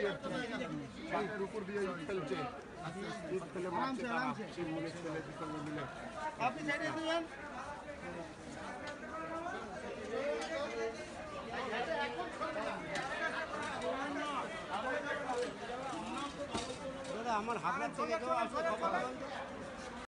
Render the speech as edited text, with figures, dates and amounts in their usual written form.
ছাদের উপর দিয়ে ফেলছে, ফেলে মারছে তারা, তৃণমূলের ছেলেদের সঙ্গে মিলে। আপনি সাইডে দিবেন। দাদা আমার হাবড়ার থেকে কেউ আসলে খবর